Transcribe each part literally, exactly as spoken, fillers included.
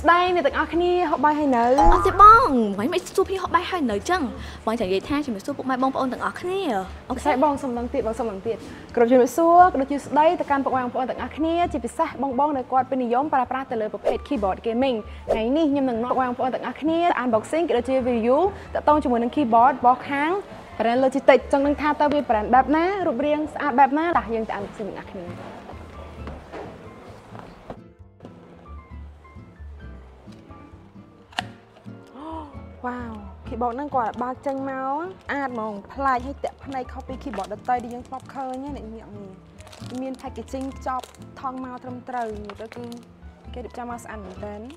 ស្ដីអ្នកទាំងអស់គ្នាហូបបាយហើយនៅអត់ទេបងមិនមិនសួរពីហូបបាយហើយនៅចឹងបងចង់និយាយថាជំរាបសួរពុកម៉ែបងប្អូនទាំងអស់គ្នាអូខេបងសុំដឹងទៀតបងសុំដឹងទៀតក្រុមជំរាបសួរក៏ដូចជាស្ដីទៅកាន់ពុកម៉ែបងប្អូនទាំងអស់គ្នាជាពិសេសបងបងដែលគាត់ពេញនិយមប្រើប្រាស់ទៅលើប្រភេទ keyboard gaming ថ្ងៃនេះខ្ញុំនឹងនាំពុកម៉ែបងប្អូនទាំងអស់គ្នា unboxing ក៏ដូចជា review តាក់ទងជាមួយនឹង keyboard របស់ខាង brand Logitech ចង់នឹងថាតើវា brand បែបណារូបរាងស្អាតបែបណាតាយើងទៅ unboxing ទាំងអស់គ្នាវ៉ាវ keyboard ហ្នឹងគាត់បើកចេញមកអាចហ្មងប្លែកឲ្យតាក់ភ្នែកខុសពី keyboard ដទៃដែលយើងធ្លាប់ឃើញណាអ្នកញាក់នេះមាន packaging ចប់ថងមកត្រឹមត្រូវទៅគឺគេរៀបចំមកស្អាតមែនទែន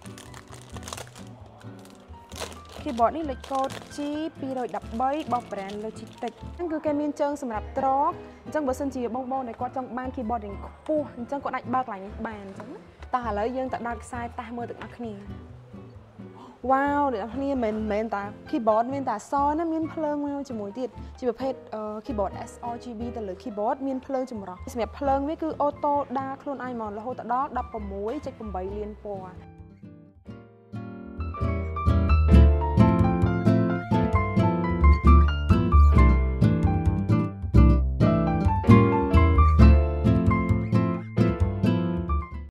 keyboard នេះលេខកូដ G two one three របស់ brand Logitech ហ្នឹងគឺគេមានជើងសម្រាប់ទ្រអញ្ចឹងបើសិនជាបងបងដែលគាត់ចង់បាន keyboard រៀងខ្ពស់អញ្ចឹងគាត់អាចបើកឡើងនេះបានអញ្ចឹងតោះឥឡូវយើងទៅដើរខ្សែតះមើលទាំងអស់គ្នាវ៉ាវអ្នកនរគ្នាមិនមែនតា keyboard មានតែអក្សរណាមានភ្លើងមួយជាមួយទៀតជាប្រភេទ keyboard S R G B ទៅលើ keyboard មានភ្លើងចម្រុះសម្រាប់ភ្លើងវាគឺអូតូដាខ្លួនឯងហ្មងរហូតដល់ ដប់ប្រាំមួយចុចប្រាំបី លានពណ៌